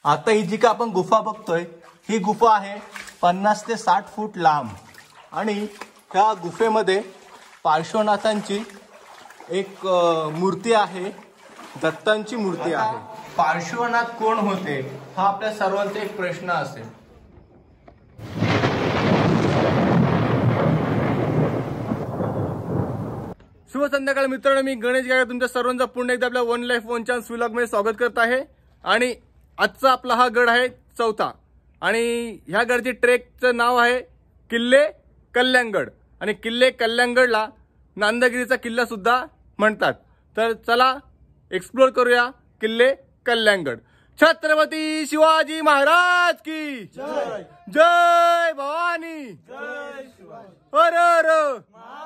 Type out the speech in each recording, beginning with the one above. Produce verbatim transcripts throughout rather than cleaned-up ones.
आता ही जी का आपण गुफा बघतोय ही गुफा आहे पन्नास ते साठ फूट लांब आणि त्या गुफेमध्ये पार्श्वनाथांची एक मूर्ती आहे, दत्तांची मूर्ती आहे। पार्श्वनाथ कोण होते हा आपल्या सर्वांचा एक प्रश्न असेल। शुभ संध्याकाळ मित्रांनो, मी गणेश गायक तुमच्या सर्वांचा पुन्हा एकदा आपल्या one life one chance vlog मध्ये स्वागत करत आहे। आणि आजचा आपला हा गड आहे चौथा आणि ह्या गडची ट्रेकचं नाव आहे किल्ले कल्याणगड आणि किल्ले कल्याणगडला नांदगिरीचा किल्ला सुद्धा म्हणतात। तर चला एक्सप्लोर करूया किल्ले कल्याणगड। छत्रपती शिवाजी महाराज की जय, जय भवानी, जय शिवाजी। हर हर।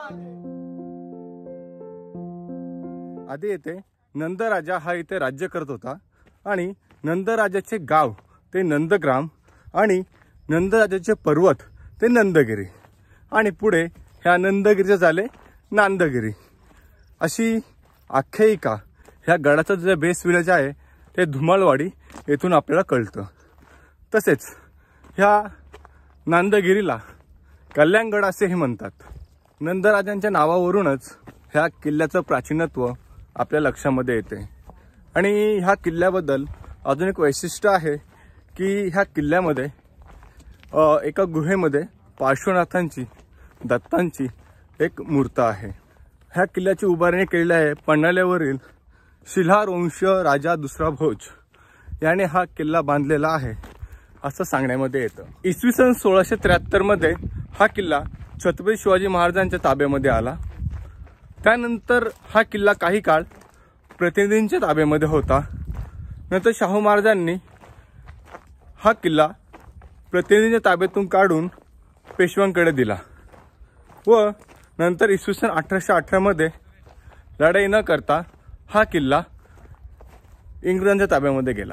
आधी येथे नंदराजा हा इथे राज्य करत होता आणि नंदराजाचे गाव ते नंदग्राम आणि नंदराजाचे पर्वत ते नंदगिरी आणि पुढे ह्या नंदगिरीचे झाले नांदगिरी। अशी आख्यायिका ह्या गडाचं जे बेस विलेज आहे ते धुमाळवाडी येथून आपल्याला कळतं। तसेच ह्या नांदगिरीला कल्याणगड असेही म्हणतात। नंदराजांच्या नावावरूनच ह्या किल्ल्याचं प्राचीनत्व आपल्या लक्षामध्ये येते। आणि ह्या किल्ल्याबद्दल अजून एक वैशिष्ट्य आहे की ह्या किल्ल्यामध्ये एका गुहेमध्ये पार्श्वनाथांची दत्तांची एक मूर्त आहे। ह्या किल्ल्याची उभारणी केलेली आहे पन्हाळ्यावरील शिल्हार वंश राजा दुसरा भोज याने हा किल्ला बांधलेला आहे असं सांगण्यामध्ये येतं। इसवी सन सोळाशे त्र्याहत्तर मध्ये हा किल्ला छत्रपती शिवाजी महाराजांच्या ताब्यामध्ये आला। त्यानंतर हा किल्ला काही काळ प्रतिनिधींच्या ताब्यामध्ये होता। नंतर शाहू महाराजांनी हा किल्ला प्रतिनिधींच्या ताब्यातून काढून पेशव्यांकडे दिला व नंतर इसवी सन अठराशे अठरा मध्ये लढाई न करता हा किल्ला इंग्रजांच्या ताब्यामध्ये गेला।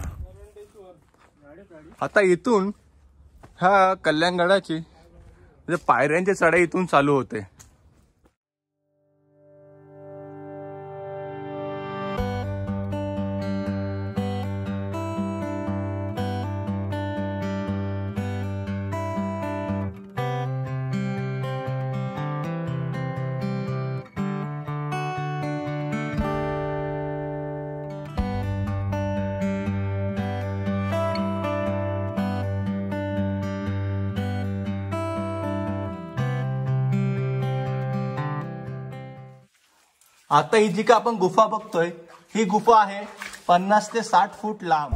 आता इथून ह्या कल्याणगडाची म्हणजे पायऱ्यांची चढाई इथून चालू होते। आता ही जी का आपण गुफा बघतोय ही गुफा आहे पन्नास ते साठ फूट लांब।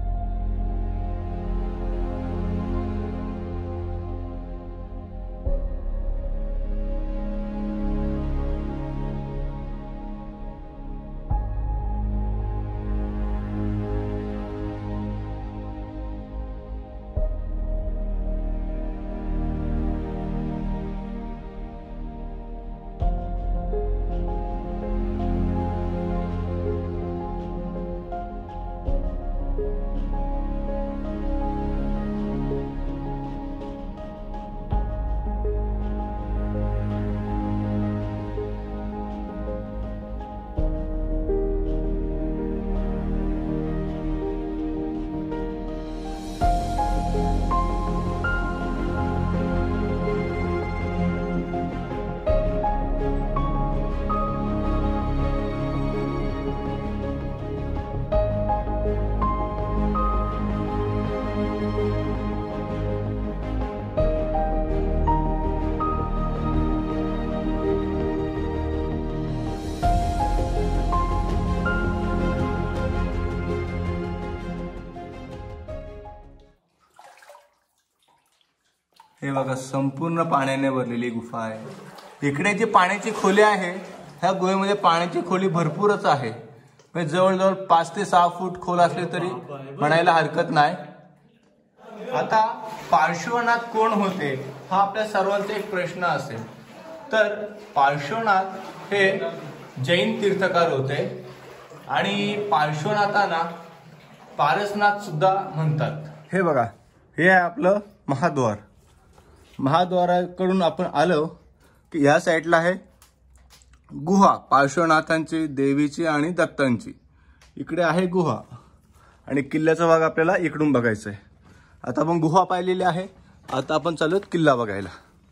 हे बघा संपूर्ण पाण्याने भरलेली गुफा आहे। इकडे जी पाण्याची खोली आहे ह्या गुहेमध्ये पाण्याची खोली भरपूरच आहे, म्हणजे जवळजवळ पाच ते सहा फूट खोल असले तरी म्हणायला हरकत नाही। आता पार्श्वनाथ कोण होते हा आपल्या सर्वांचा एक प्रश्न असेल। तर पार्श्वनाथ हे जैन तीर्थकार होते आणि पार्श्वनाथांना पारसनाथ सुद्धा म्हणतात। हे बघा हे आहे आपलं महाद्वार। महाद्वाराकडून आपण आलो की या साईडला आहे गुहा पार्श्वनाथांची, देवीची आणि दत्तांची। इकडे आहे गुहा आणि किल्ल्याचा भाग आपल्याला इकडून बघायचा आहे। आता आपण गुहा पाहिलेली आहे, आता आपण चालू किल्ला बघायला।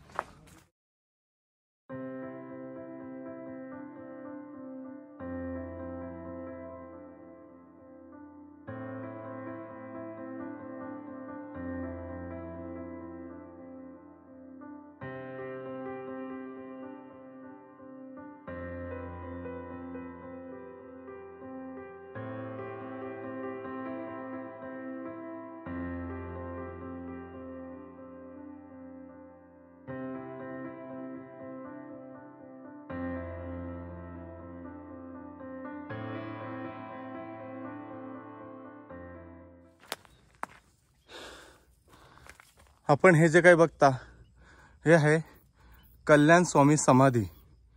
आपण हे जे काही बघता हे आहे कल्याण स्वामी समाधी।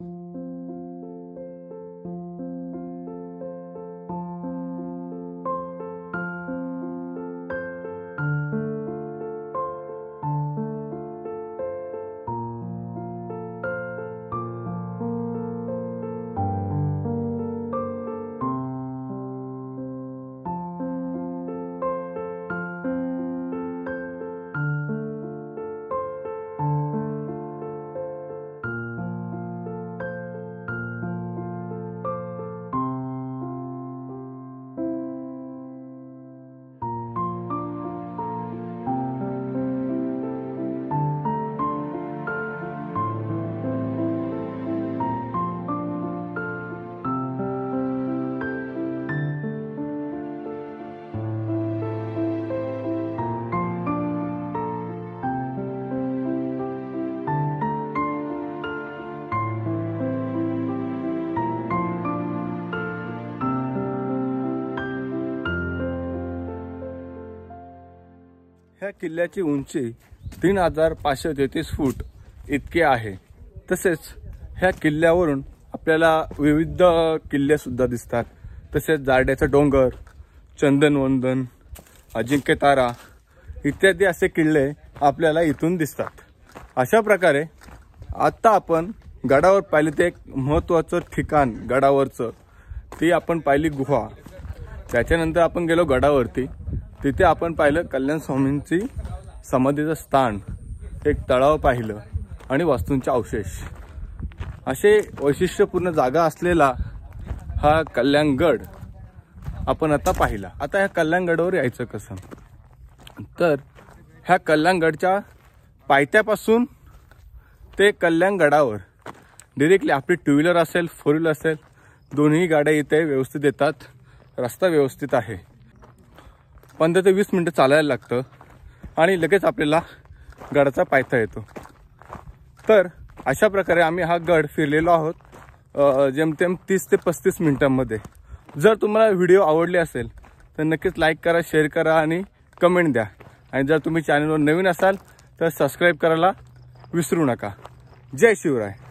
ह्या किल्ल्याची उंची तीन हजार पाचशे तेहतीस फूट इतके आहे। तसेच ह्या किल्ल्यावरून आपल्याला विविध किल्ले सुद्धा दिसतात। तसेच जाड्याचा डोंगर, चंदनवंदन, अजिंक्यतारा इत्यादी असे किल्ले आपल्याला इथून दिसतात। अशा प्रकारे आता आपण गडावर पाहिले ते एक महत्त्वाचं ठिकाण गडावरचं ती आपण पाहिली गुहा। त्याच्यानंतर आपण गेलो गडावरती, तिथे आपण पाहिलं कल्याण स्वामींची समाधीचं स्थान, एक तळाव पाहिलं आणि वास्तूंचे अवशेष। असे वैशिष्ट्यपूर्ण जागा असलेला हा कल्याणगड आपण आता पाहिला। आता ह्या कल्याणगडावर यायचं कसं, तर ह्या कल्याणगडच्या पायथ्यापासून ते कल्याणगडावर डिरेक्टली आपली टू व्हीलर असेल, फोर व्हीलर असेल, दोन्ही गाड्या इथे व्यवस्थित येतात। रस्ता व्यवस्थित आहे। पंधरा ते वीस मिनटं चालायला लागतं आणि लगेच आपल्याला गडाचा पायथा येतो। तर अशा प्रकारे आम्ही हा गड फिरलेलो आहोत जेमतेम तीस ते पस्तीस मिनिटांमध्ये। जर तुम्हाला व्हिडिओ आवडले असेल तर नक्कीच लाईक करा, शेअर करा आणि कमेंट द्या। आणि जर तुम्ही चॅनलवर नवीन असाल तर सबस्क्राईब करायला विसरू नका। जय शिवराय।